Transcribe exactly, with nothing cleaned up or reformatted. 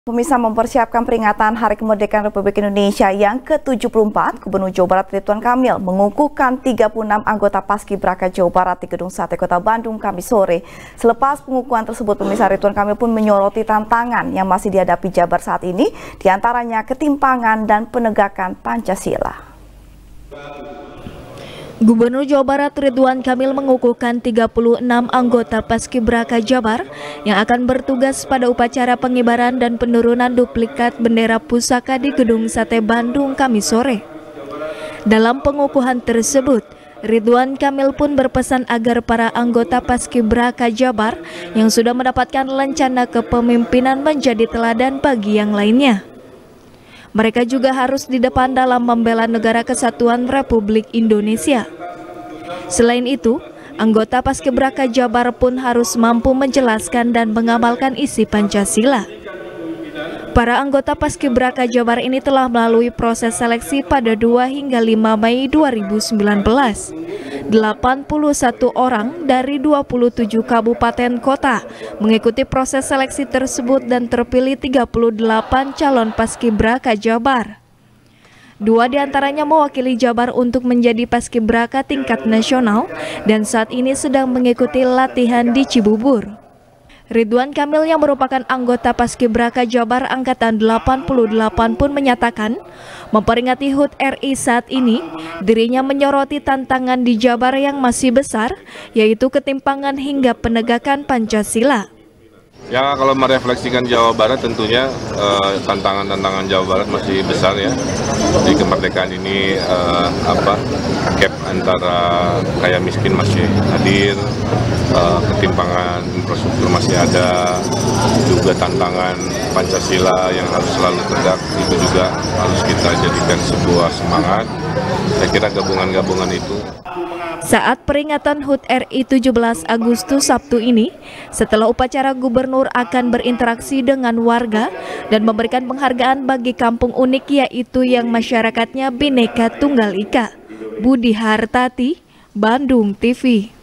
Pemirsa, mempersiapkan peringatan Hari Kemerdekaan Republik Indonesia yang ke tujuh puluh empat, Gubernur Jawa Barat Ridwan Kamil mengukuhkan tiga puluh enam anggota Paskibraka Jawa Barat di Gedung Sate Kota Bandung Kamis sore. Selepas pengukuhan tersebut, pemirsa, Ridwan Kamil pun menyoroti tantangan yang masih dihadapi Jabar saat ini, diantaranya ketimpangan dan penegakan Pancasila. Gubernur Jawa Barat Ridwan Kamil mengukuhkan tiga puluh enam anggota Paskibraka Jabar yang akan bertugas pada upacara pengibaran dan penurunan duplikat bendera pusaka di Gedung Sate Bandung Kamis sore. Dalam pengukuhan tersebut, Ridwan Kamil pun berpesan agar para anggota Paskibraka Jabar yang sudah mendapatkan lencana kepemimpinan menjadi teladan bagi yang lainnya. Mereka juga harus di depan dalam membela Negara Kesatuan Republik Indonesia. Selain itu, anggota Paskibraka Jabar pun harus mampu menjelaskan dan mengamalkan isi Pancasila. Para anggota Paskibraka Jabar ini telah melalui proses seleksi pada dua hingga lima Mei dua ribu sembilan belas. delapan puluh satu orang dari dua puluh tujuh kabupaten kota mengikuti proses seleksi tersebut dan terpilih tiga puluh delapan calon Paskibraka Jabar. Dua diantaranya mewakili Jabar untuk menjadi Paskibraka tingkat nasional dan saat ini sedang mengikuti latihan di Cibubur. Ridwan Kamil yang merupakan anggota Paskibraka Jabar Angkatan delapan puluh delapan pun menyatakan, memperingati H U T R I saat ini, dirinya menyoroti tantangan di Jabar yang masih besar, yaitu ketimpangan hingga penegakan Pancasila. Ya, kalau merefleksikan Jawa Barat tentunya tantangan-tantangan eh, Jawa Barat masih besar ya. Di kemerdekaan ini eh, apa gap antara kaya miskin masih hadir, eh, ketimpangan infrastruktur masih ada, juga tantangan Pancasila yang harus selalu tegak itu juga harus kita jadikan sebuah semangat. Saya kira gabungan-gabungan itu. Saat peringatan H U T R I tujuh belas Agustus Sabtu ini, setelah upacara Gubernur akan berinteraksi dengan warga dan memberikan penghargaan bagi kampung unik yaitu yang masyarakatnya Bhinneka Tunggal Ika. Budi Hartati, Bandung T V.